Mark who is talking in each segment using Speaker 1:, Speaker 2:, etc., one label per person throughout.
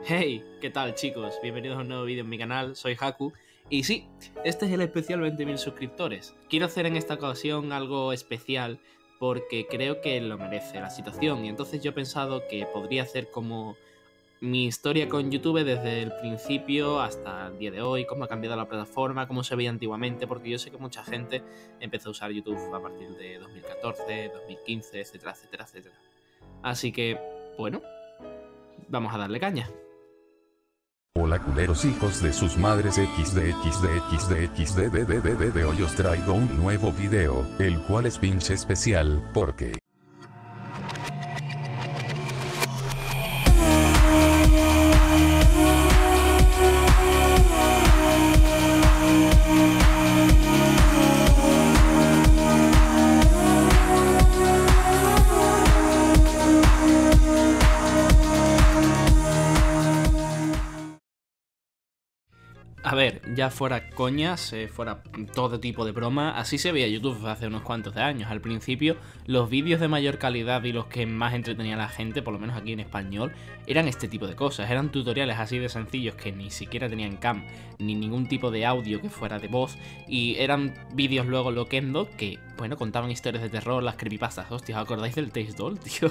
Speaker 1: Hey, ¿qué tal chicos? Bienvenidos a un nuevo vídeo en mi canal, soy Haku. Y sí, este es el especial 20.000 suscriptores. Quiero hacer en esta ocasión algo especial porque creo que lo merece la situación. Y entonces yo he pensado que podría hacer como mi historia con YouTube desde el principio hasta el día de hoy, cómo ha cambiado la plataforma, cómo se veía antiguamente, porque yo sé que mucha gente empezó a usar YouTube a partir de 2014, 2015, etcétera, etcétera, etcétera. Así que, bueno, vamos a darle caña.
Speaker 2: Hola culeros hijos de sus madres XD. Hoy os traigo un nuevo video, el cual es pinche especial, porque...
Speaker 1: A ver, ya fuera coñas, fuera todo tipo de broma, así se veía YouTube hace unos cuantos de años. Al principio, los vídeos de mayor calidad y los que más entretenía a la gente, por lo menos aquí en español, eran este tipo de cosas. Eran tutoriales así de sencillos que ni siquiera tenían cam, ni ningún tipo de audio que fuera de voz. Y eran vídeos luego loquendo que, bueno, contaban historias de terror, las creepypastas. Hostia, ¿os acordáis del Taste Doll, tío?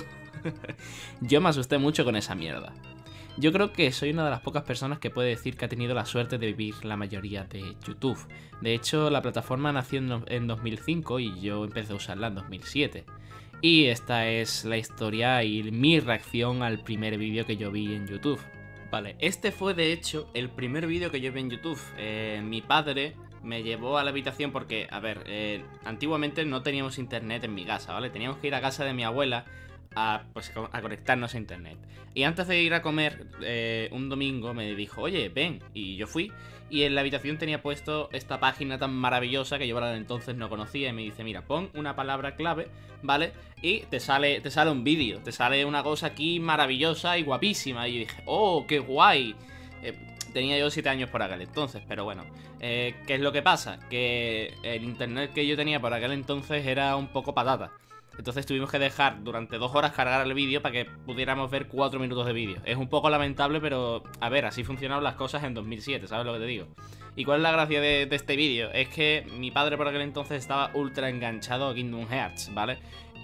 Speaker 1: Yo me asusté mucho con esa mierda. Yo creo que soy una de las pocas personas que puede decir que ha tenido la suerte de vivir la mayoría de YouTube. De hecho, la plataforma nació en 2005 y yo empecé a usarla en 2007. Y esta es la historia y mi reacción al primer vídeo que yo vi en YouTube. Vale, este fue de hecho el primer vídeo que yo vi en YouTube. Mi padre me llevó a la habitación porque, a ver, antiguamente no teníamos internet en mi casa, ¿vale? Teníamos que ir a casa de mi abuela a conectarnos a internet. Y antes de ir a comer, un domingo me dijo, oye, ven. Y yo fui, y en la habitación tenía puesto esta página tan maravillosa que yo para entonces no conocía. Y me dice, mira, pon una palabra clave, ¿vale? Y te sale un vídeo, te sale una cosa aquí maravillosa y guapísima. Y yo dije, oh, qué guay. Tenía yo 7 años por aquel entonces, pero bueno, ¿qué es lo que pasa? Que el internet que yo tenía por aquel entonces era un poco patata. Entonces tuvimos que dejar durante 2 horas cargar el vídeo para que pudiéramos ver 4 minutos de vídeo. Es un poco lamentable, pero a ver, así funcionaban las cosas en 2007, ¿sabes lo que te digo? ¿Y cuál es la gracia de este vídeo? Es que mi padre por aquel entonces estaba ultra enganchado a Kingdom Hearts, ¿vale?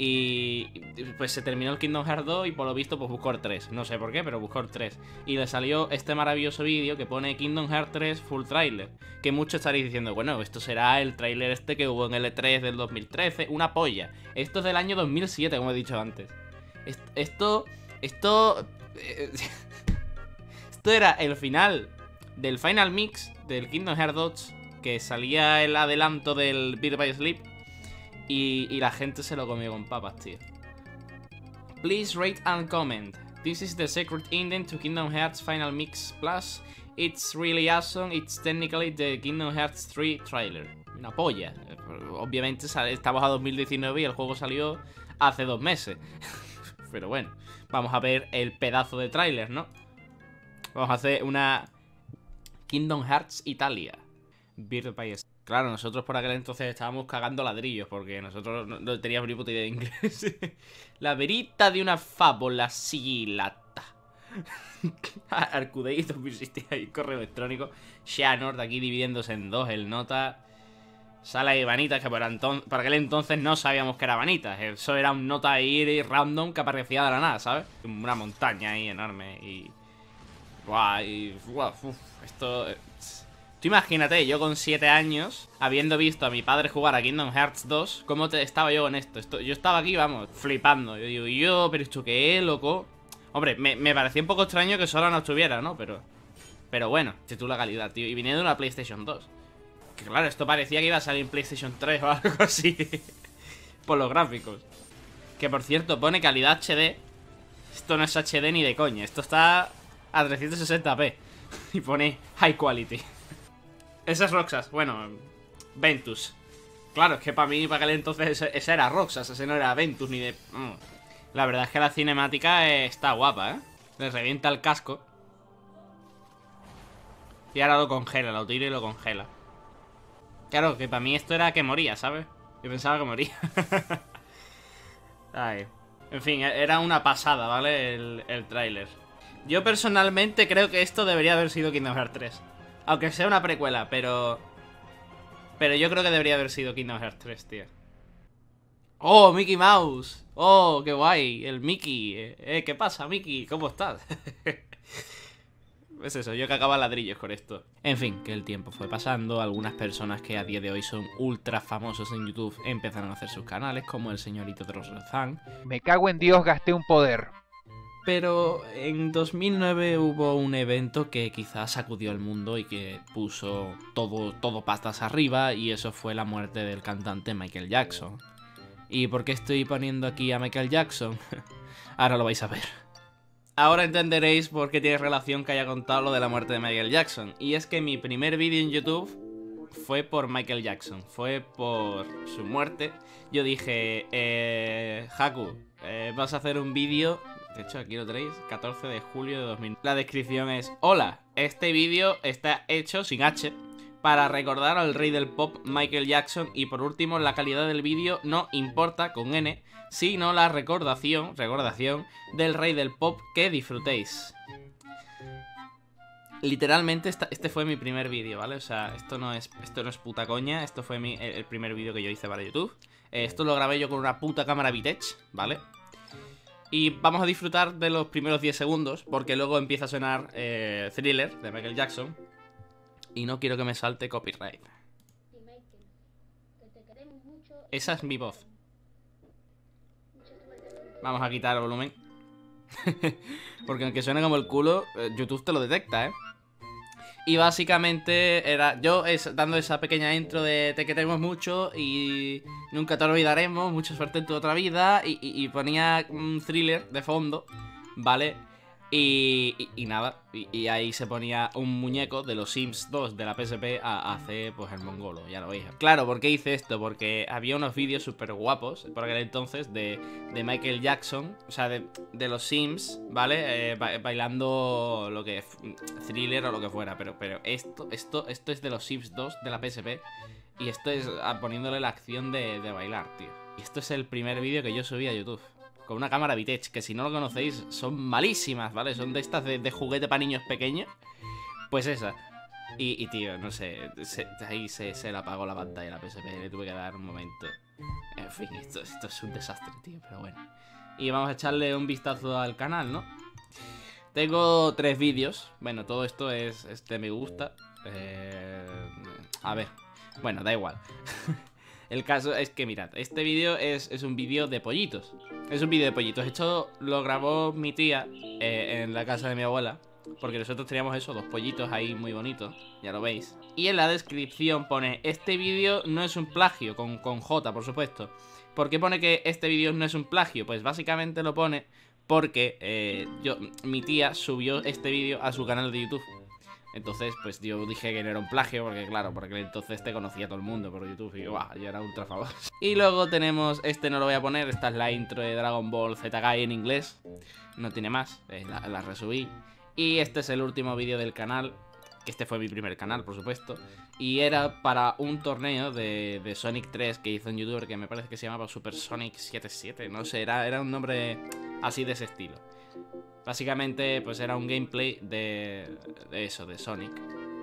Speaker 1: Y pues se terminó el Kingdom Hearts 2 y por lo visto pues buscó el 3. No sé por qué, pero buscó el 3. Y le salió este maravilloso vídeo que pone Kingdom Hearts 3 full trailer. Que muchos estaréis diciendo, bueno, esto será el trailer este que hubo en el E3 del 2013. Una polla. Esto es del año 2007, como he dicho antes. Esto era el final del Final Mix del Kingdom Hearts 2, que salía el adelanto del Birth by Sleep. Y la gente se lo comió con papas, tío. Please rate and comment. This is the secret ending to Kingdom Hearts Final Mix Plus. It's really awesome. It's technically the Kingdom Hearts 3 trailer. Una polla. Obviamente estamos a 2019 y el juego salió hace 2 meses. Pero bueno, vamos a ver el pedazo de trailer, ¿no? Vamos a hacer una Kingdom Hearts Italia. Birth by Sleep. Claro, nosotros por aquel entonces estábamos cagando ladrillos porque nosotros no teníamos ni puta idea de inglés. La verita de una fábula sigilata. Arcudei 2016, correo electrónico. Xehanort aquí dividiéndose en 2, el nota. Sala de vanitas, que por aquel entonces no sabíamos que era vanitas. Eso era un nota ahí random que aparecía de la nada, ¿sabes? Una montaña ahí enorme y... Buah, esto... Tú imagínate, yo con 7 años, habiendo visto a mi padre jugar a Kingdom Hearts 2, ¿cómo estaba yo con esto? Yo estaba aquí, vamos, flipando. Yo digo, pero esto qué es, loco. Hombre, me parecía un poco extraño que solo no estuviera, ¿no? Pero bueno, si tú la calidad, tío. Y viniendo de una PlayStation 2. Que claro, esto parecía que iba a salir en PlayStation 3 o algo así. Por los gráficos. Que por cierto, pone calidad HD. Esto no es HD ni de coña. Esto está a 360p. Y pone High Quality. Esa es Roxas, bueno, Ventus. Claro, es que para mí, para aquel entonces, esa era Roxas, ese no era Ventus ni de... La verdad es que la cinemática está guapa, ¿eh? Le revienta el casco. Y ahora lo congela, lo tira y lo congela. Claro, que para mí esto era que moría, ¿sabes? Yo pensaba que moría. Ay. En fin, era una pasada, ¿vale? El tráiler. Yo personalmente creo que esto debería haber sido Kingdom Hearts 3. Aunque sea una precuela, pero yo creo que debería haber sido Kingdom Hearts 3, tío. ¡Oh, Mickey Mouse! ¡Oh, qué guay! El Mickey. ¿Qué pasa, Mickey? ¿Cómo estás? Es eso, yo cagaba ladrillos con esto. En fin, que el tiempo fue pasando. Algunas personas que a día de hoy son ultra famosos en YouTube empezaron a hacer sus canales, como el señorito Drossel-Zan.
Speaker 3: Me cago en Dios, gasté un poder.
Speaker 1: Pero en 2009 hubo un evento que quizás sacudió el mundo y que puso todo patas arriba, y eso fue la muerte del cantante Michael Jackson. ¿Y por qué estoy poniendo aquí a Michael Jackson? Ahora lo vais a ver. Ahora entenderéis por qué tiene relación que haya contado lo de la muerte de Michael Jackson. Y es que mi primer vídeo en YouTube fue por Michael Jackson, fue por su muerte. Yo dije, Haku, vas a hacer un vídeo. De hecho, aquí lo tenéis, 14 de julio de 2000. La descripción es: hola, este vídeo está hecho sin H para recordar al rey del pop Michael Jackson, y por último la calidad del vídeo no importa con N, sino la recordación del rey del pop que disfrutéis. Literalmente este fue mi primer vídeo, ¿vale? O sea, esto no es puta coña, esto fue el primer vídeo que yo hice para YouTube. Esto lo grabé yo con una puta cámara Vitech, ¿vale? Y vamos a disfrutar de los primeros 10 segundos, porque luego empieza a sonar Thriller de Michael Jackson. Y no quiero que me salte copyright. Esa es mi voz. Vamos a quitar el volumen. Porque aunque suene como el culo, YouTube te lo detecta, ¿eh? Y básicamente era yo dando esa pequeña intro de te queremos mucho y nunca te olvidaremos, mucha suerte en tu otra vida. Y ponía un Thriller de fondo, ¿vale? Y nada, y ahí se ponía un muñeco de los Sims 2 de la PSP a hacer pues el mongolo, ya lo veis. Claro, ¿por qué hice esto? Porque había unos vídeos súper guapos por aquel entonces de Michael Jackson, o sea, de los Sims, ¿vale? Bailando lo que Thriller o lo que fuera, pero esto es de los Sims 2 de la PSP, y esto es poniéndole la acción de bailar, tío. Y esto es el primer vídeo que yo subí a YouTube. Con una cámara Vitech, que si no lo conocéis, son malísimas, ¿vale? Son de estas de juguete para niños pequeños. Pues esa. Y tío, no sé, ahí se le apagó la pantalla a la PSP, le tuve que dar un momento. En fin, esto es un desastre, tío, pero bueno. Y vamos a echarle un vistazo al canal, ¿no? Tengo 3 vídeos. Bueno, todo esto es de me gusta. A ver, bueno, da igual. El caso es que, mirad, este vídeo es un vídeo de pollitos. Es un vídeo de pollitos. Esto lo grabó mi tía en la casa de mi abuela, porque nosotros teníamos eso, 2 pollitos ahí muy bonitos, ya lo veis. Y en la descripción pone: este vídeo no es un plagio, con J, por supuesto. ¿Por qué pone que este vídeo no es un plagio? Pues básicamente lo pone porque mi tía subió este vídeo a su canal de YouTube. Entonces, pues yo dije que no era un plagio, porque claro, porque entonces te conocía todo el mundo por YouTube y guau, yo era ultra famoso. Y luego tenemos, no lo voy a poner, esta es la intro de Dragon Ball Z en inglés. No tiene más, la resubí. Y este es el último vídeo del canal, que este fue mi primer canal, por supuesto. Y era para un torneo de Sonic 3 que hizo un youtuber que me parece que se llamaba Super Sonic 77, no sé, era un nombre así de ese estilo. Básicamente, pues era un gameplay de eso, de Sonic.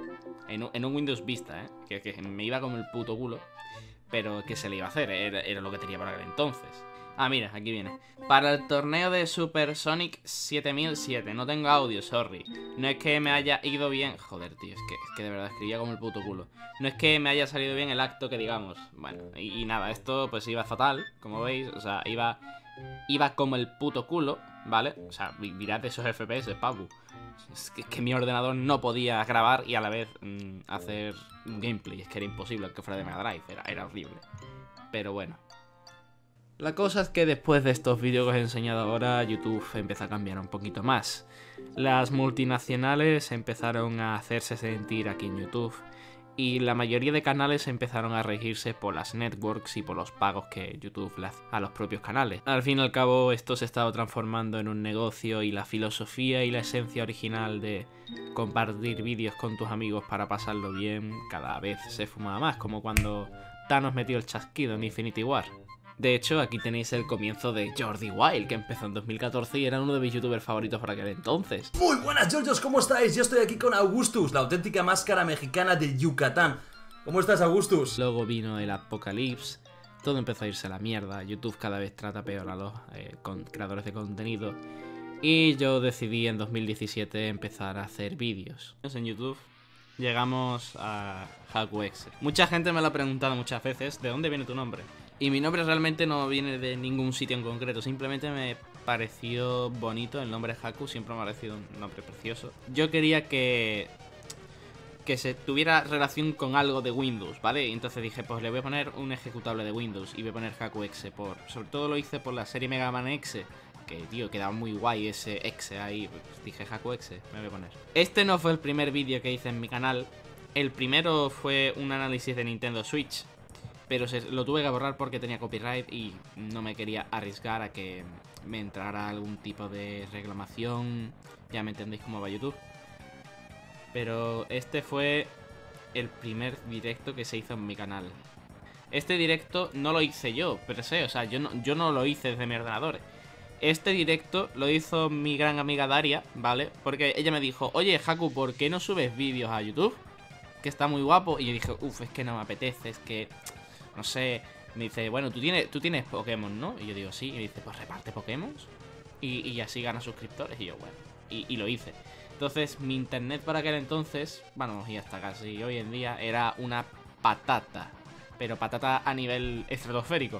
Speaker 1: En un Windows Vista, que me iba como el puto culo. Pero ¿qué se le iba a hacer? Era lo que tenía para aquel entonces. Ah, mira, aquí viene. Para el torneo de Super Sonic 7007. No tengo audio, sorry. No es que me haya ido bien. Joder, tío, es que de verdad escribía como el puto culo. No es que me haya salido bien el acto que digamos. Bueno, y nada, esto pues iba fatal, como veis. O sea, iba como el puto culo, ¿vale? O sea, mirad esos FPS, papu. Es que mi ordenador no podía grabar y a la vez hacer un gameplay. Es que era imposible, aunque fuera de Mega Drive. Era horrible. Pero bueno. La cosa es que después de estos vídeos que os he enseñado ahora, YouTube empieza a cambiar un poquito más. Las multinacionales empezaron a hacerse sentir aquí en YouTube, y la mayoría de canales empezaron a regirse por las networks y por los pagos que YouTube le hace a los propios canales. Al fin y al cabo, esto se ha estado transformando en un negocio, y la filosofía y la esencia original de compartir vídeos con tus amigos para pasarlo bien cada vez se fumaba más, como cuando Thanos metió el chasquido en Infinity War. De hecho, aquí tenéis el comienzo de Jordi Wild, que empezó en 2014 y era uno de mis youtubers favoritos para aquel entonces.
Speaker 4: Muy buenas, Georgios, ¿cómo estáis? Yo estoy aquí con Augustus, la auténtica máscara mexicana de Yucatán. ¿Cómo estás, Augustus?
Speaker 1: Luego vino el apocalipsis, todo empezó a irse a la mierda, YouTube cada vez trata peor a los creadores de contenido y yo decidí en 2017 empezar a hacer vídeos. En YouTube llegamos a HakuExe. Mucha gente me lo ha preguntado muchas veces, ¿de dónde viene tu nombre? Y mi nombre realmente no viene de ningún sitio en concreto, simplemente me pareció bonito el nombre Haku, siempre me ha parecido un nombre precioso. Yo quería que se tuviera relación con algo de Windows, ¿vale? Y entonces dije, pues le voy a poner un ejecutable de Windows y voy a poner HakuExe sobre todo lo hice por la serie Mega Man X, que tío, quedaba muy guay ese exe ahí, pues dije HakuExe, me voy a poner. Este no fue el primer vídeo que hice en mi canal, el primero fue un análisis de Nintendo Switch, pero lo tuve que borrar porque tenía copyright y no me quería arriesgar a que me entrara algún tipo de reclamación, ya me entendéis cómo va YouTube. Pero este fue el primer directo que se hizo en mi canal. Este directo no lo hice yo, pero sé, o sea, yo no lo hice desde mi ordenador. Este directo lo hizo mi gran amiga Daria, ¿vale? Porque ella me dijo, oye, Haku, ¿por qué no subes vídeos a YouTube? Que está muy guapo. Y yo dije, uff, es que no me apetece, es que... no sé. Me dice, bueno, tú tienes Pokémon, ¿no? Y yo digo, sí. Y me dice, pues reparte Pokémon y así gana suscriptores. Y yo, bueno, y lo hice. Entonces, mi internet para aquel entonces, bueno, y hasta casi hoy en día, era una patata. Pero patata a nivel estratosférico.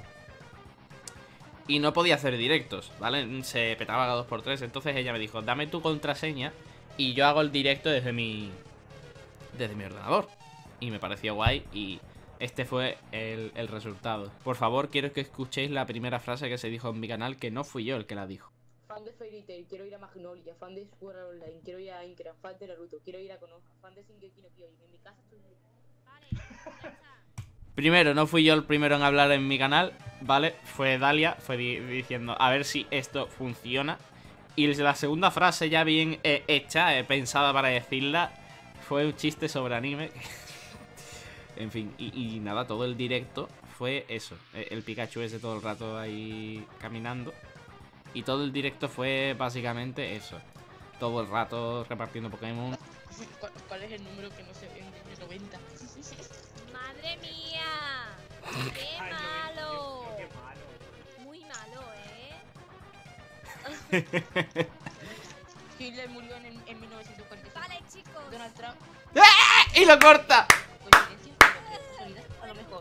Speaker 1: Y no podía hacer directos, ¿vale? Se petaba cada 2x3. Entonces ella me dijo, dame tu contraseña y yo hago el directo desde mi ordenador. Y me pareció guay y este fue el resultado. Por favor, quiero que escuchéis la primera frase que se dijo en mi canal, que no fui yo el que la dijo.
Speaker 5: Fan de Fairy Tail, quiero ir a Magnolia. Fan de Sword Art Online, quiero ir a Minecraft. Fan de Naruto, quiero ir a Konoha. Fan de Shingeki no Kyojin, en mi casa estoy...
Speaker 1: Primero, no fui yo el primero en hablar en mi canal, ¿vale? Fue Dalia, fue diciendo a ver si esto funciona. Y la segunda frase ya bien hecha, pensada para decirla, fue un chiste sobre anime. En fin, y nada, todo el directo fue eso. El Pikachu ese todo el rato ahí caminando. Y todo el directo fue básicamente eso. Todo el rato repartiendo Pokémon.
Speaker 5: ¿Cuál es el número que no se vende? El 90.
Speaker 6: ¡Madre mía! ¡Qué malo! Muy malo, ¿eh?
Speaker 5: Hitler murió en 1945.
Speaker 6: Vale, chicos.
Speaker 5: Donald Trump.
Speaker 1: ¡Y lo corta!
Speaker 5: ¿Coincidencia? ¿Casualidad? A lo mejor.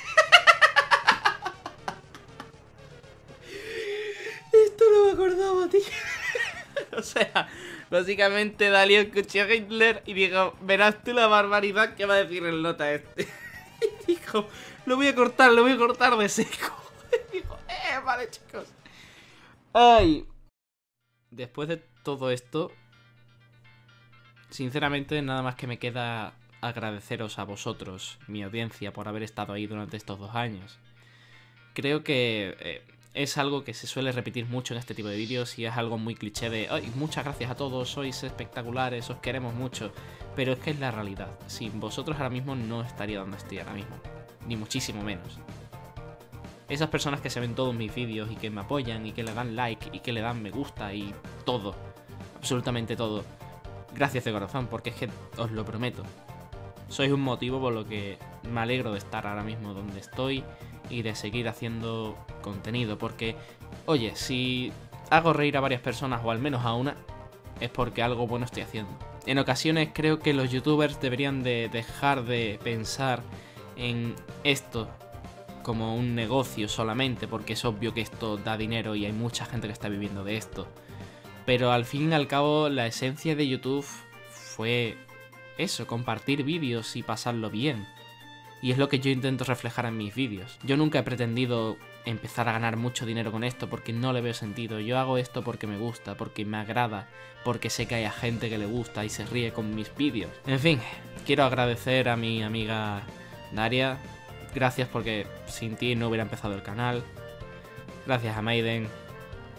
Speaker 1: Esto no me acordaba, tío. O sea, básicamente Dalia escuchó a Hitler y dijo, verás tú la barbaridad que va a decir el nota este. Y dijo, lo voy a cortar de seco. Y dijo, vale, chicos. Ay. Después de todo esto, sinceramente nada más que me queda agradeceros a vosotros, mi audiencia, por haber estado ahí durante estos 2 años. Creo que es algo que se suele repetir mucho en este tipo de vídeos y es algo muy cliché de "Ay, muchas gracias a todos, sois espectaculares, os queremos mucho", pero es que es la realidad. Sin vosotros ahora mismo no estaría donde estoy ahora mismo, ni muchísimo menos. Esas personas que se ven todos mis vídeos y que me apoyan y que le dan like y que le dan me gusta y todo, absolutamente todo, gracias de corazón, porque es que os lo prometo. Sois un motivo por lo que me alegro de estar ahora mismo donde estoy y de seguir haciendo contenido, porque, oye, si hago reír a varias personas o al menos a una, es porque algo bueno estoy haciendo. En ocasiones creo que los youtubers deberían de dejar de pensar en esto como un negocio solamente, porque es obvio que esto da dinero y hay mucha gente que está viviendo de esto. Pero al fin y al cabo la esencia de YouTube fue eso, compartir vídeos y pasarlo bien. Y es lo que yo intento reflejar en mis vídeos. Yo nunca he pretendido empezar a ganar mucho dinero con esto porque no le veo sentido. Yo hago esto porque me gusta, porque me agrada, porque sé que hay gente que le gusta y se ríe con mis vídeos. En fin, quiero agradecer a mi amiga Daria. Gracias porque sin ti no hubiera empezado el canal. Gracias a Maiden.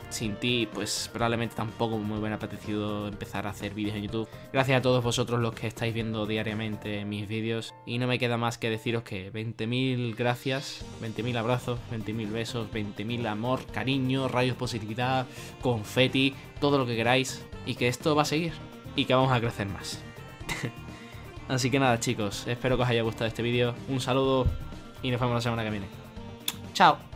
Speaker 1: sin ti, pues probablemente tampoco me hubiera apetecido empezar a hacer vídeos en YouTube. Gracias a todos vosotros los que estáis viendo diariamente mis vídeos. Y no me queda más que deciros que 20.000 gracias, 20.000 abrazos, 20.000 besos, 20.000 amor, cariño, rayos positividad, confeti, todo lo que queráis. Y que esto va a seguir. Y que vamos a crecer más. Así que nada, chicos, espero que os haya gustado este vídeo. Un saludo y nos vemos la semana que viene. ¡Chao!